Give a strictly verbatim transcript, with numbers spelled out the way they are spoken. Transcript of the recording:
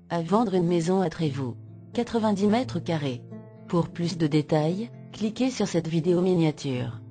À vendre une maison à Trévoux. quatre-vingt-dix mètres carrés. Pour plus de détails, cliquez sur cette vidéo miniature.